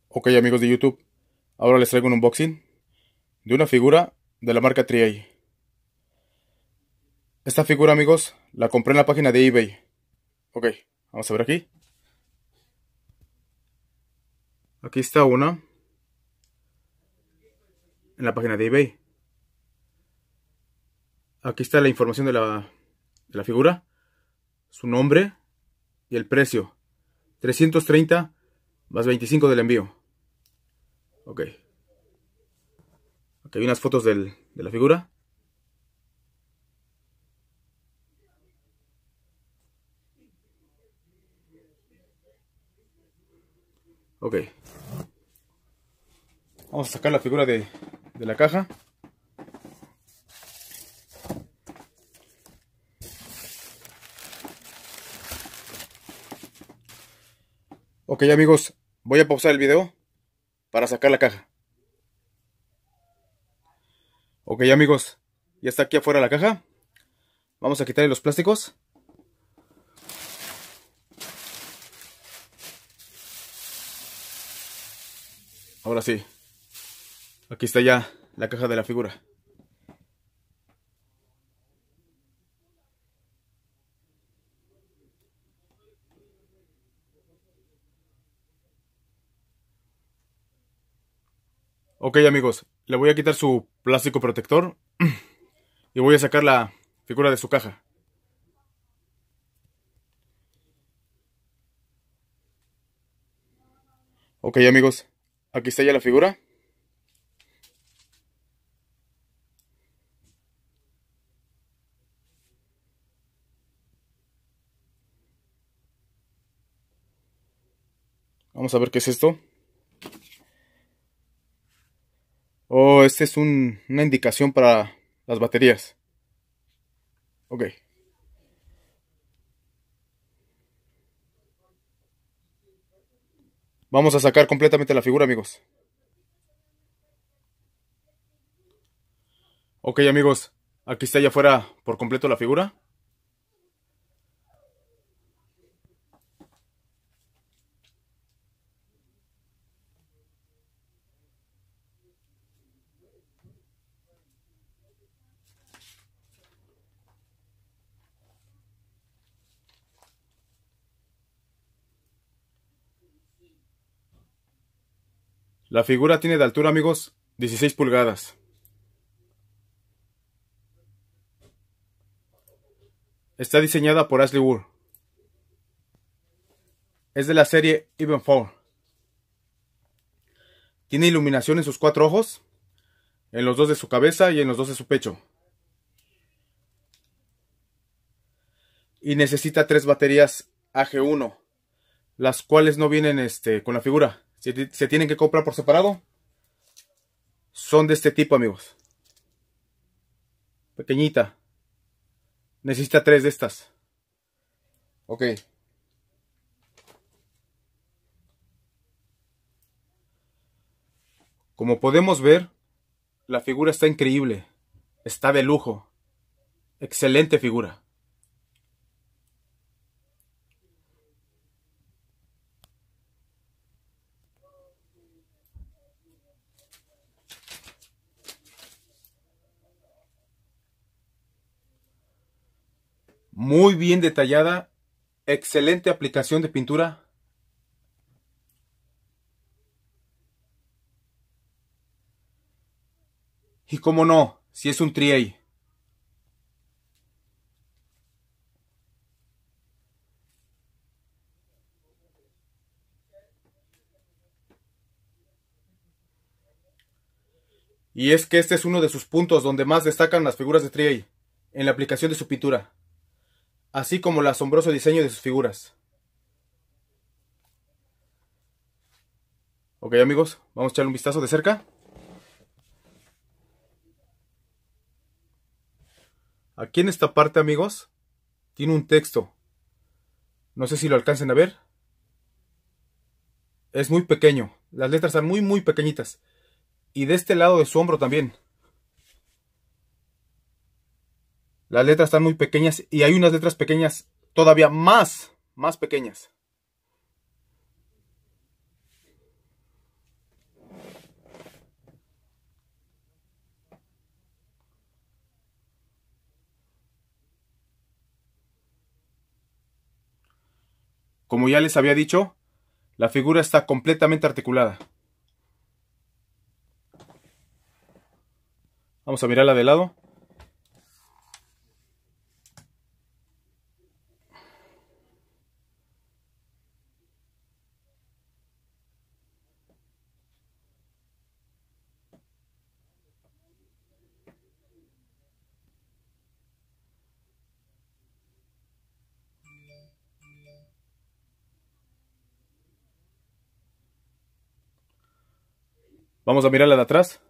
Ok, amigos de YouTube, ahora les traigo un unboxing de una figura de la marca Triey. Esta figura, amigos, la compré en la página de eBay. Ok, vamos a ver aquí. Aquí está una en la página de eBay. Aquí está la información de la figura, su nombre y el precio. 330 más 25 del envío. Ok. Aquí hay unas fotos de la figura. Ok. Vamos a sacar la figura de la caja. Ok, amigos, voy a pausar el video para sacar la caja. Ok, amigos, ya está aquí afuera la caja. Vamos a quitarle los plásticos. Ahora sí. Aquí está ya la caja de la figura. Ok, amigos, le voy a quitar su plástico protector y voy a sacar la figura de su caja. Ok, amigos, aquí está ya la figura. Vamos a ver qué es esto. Oh, este es una indicación para las baterías. Ok. Vamos a sacar completamente la figura, amigos. Ok, amigos, aquí está ya afuera por completo la figura. La figura tiene de altura, amigos, 16 pulgadas. Está diseñada por Ashley Wood. Es de la serie Even 4. Tiene iluminación en sus 4 ojos, en los 2 de su cabeza y en los 2 de su pecho. Y necesita 3 baterías AG1, las cuales no vienen con la figura. Se tienen que comprar por separado. Son de este tipo, amigos. Pequeñita. Necesita 3 de estas. Ok. Como podemos ver, la figura está increíble. Está de lujo. Excelente figura. Muy bien detallada. Excelente aplicación de pintura. Y cómo no, si es un Triey. Y es que este es uno de sus puntos donde más destacan las figuras de Triey, en la aplicación de su pintura, así como el asombroso diseño de sus figuras. Ok, amigos, vamos a echarle un vistazo de cerca. Aquí en esta parte, amigos, tiene un texto. No sé si lo alcancen a ver. Es muy pequeño. Las letras están muy, muy pequeñitas. Y de este lado de su hombro también. Las letras están muy pequeñas y hay unas letras pequeñas todavía más pequeñas. como ya les había dicho, la figura está completamente articulada. Vamos a mirarla de lado. Vamos a mirarla de atrás.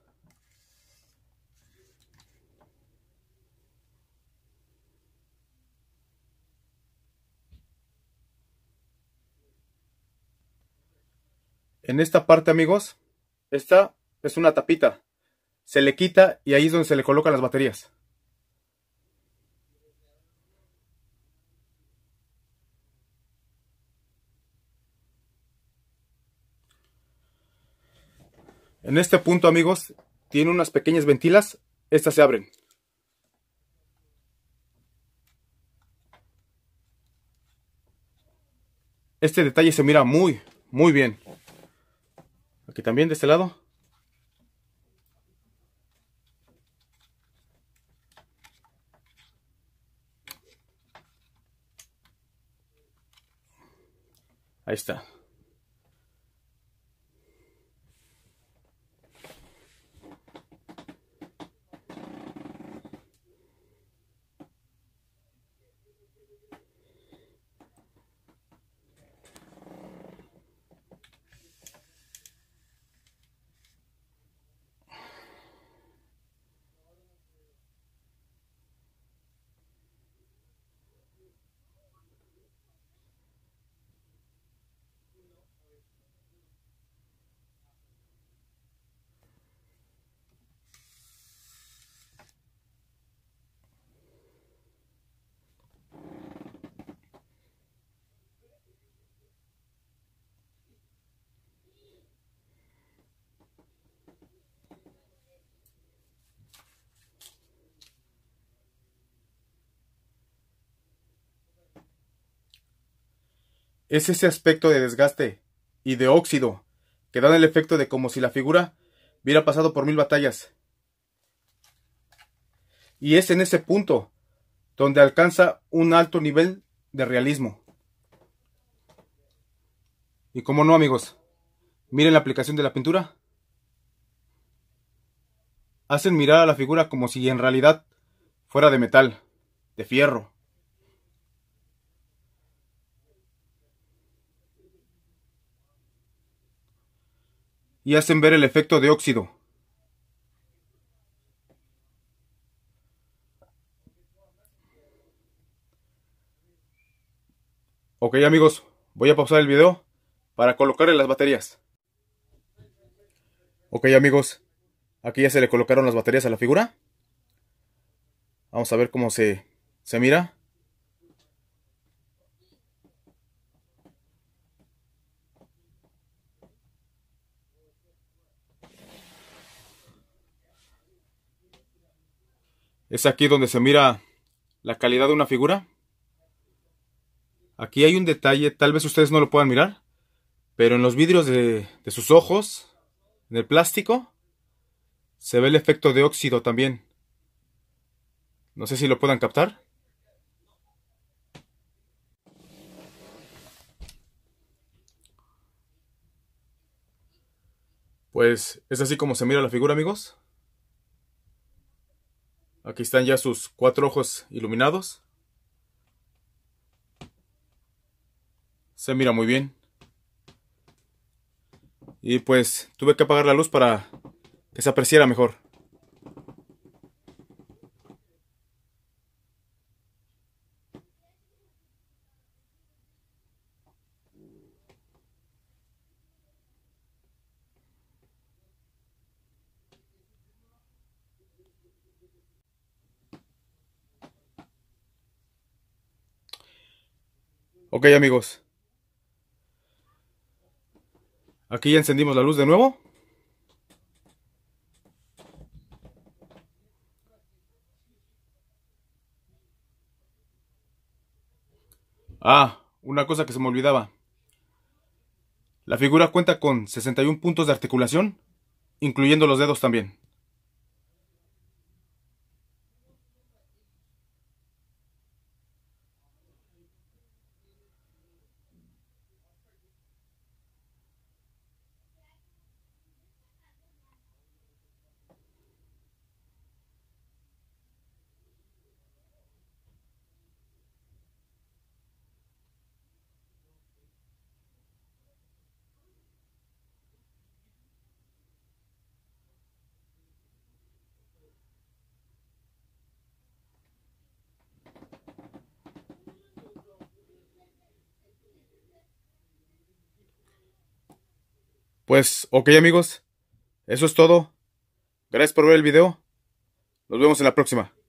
En esta parte, amigos, esta es una tapita. Se le quita y ahí es donde se le colocan las baterías. En este punto, amigos, tiene unas pequeñas ventilas. Estas se abren. Este detalle se mira muy bien. Aquí también de este lado. Ahí está. Es ese aspecto de desgaste y de óxido que dan el efecto de como si la figura hubiera pasado por 1000 batallas. Y es en ese punto donde alcanza un alto nivel de realismo. Y como no, amigos, miren la aplicación de la pintura. Hacen mirar a la figura como si en realidad fuera de metal, de fierro. Y hacen ver el efecto de óxido. Ok, amigos, voy a pausar el video para colocarle las baterías. Ok, amigos, aquí ya se le colocaron las baterías a la figura. Vamos a ver cómo se mira. Es aquí donde se mira la calidad de una figura. Aquí hay un detalle, tal vez ustedes no lo puedan mirar, pero en los vidrios de sus ojos, en el plástico, se ve el efecto de óxido también. No sé si lo puedan captar. Pues es así como se mira la figura, amigos. Aquí están ya sus 4 ojos iluminados. Se mira muy bien. Y pues tuve que apagar la luz para que se apreciara mejor. Ok, amigos. Aquí ya encendimos la luz de nuevo. una cosa que se me olvidaba. La figura cuenta con 61 puntos de articulación, incluyendo los dedos también. Pues, ok amigos, eso es todo. Gracias por ver el video. Nos vemos en la próxima.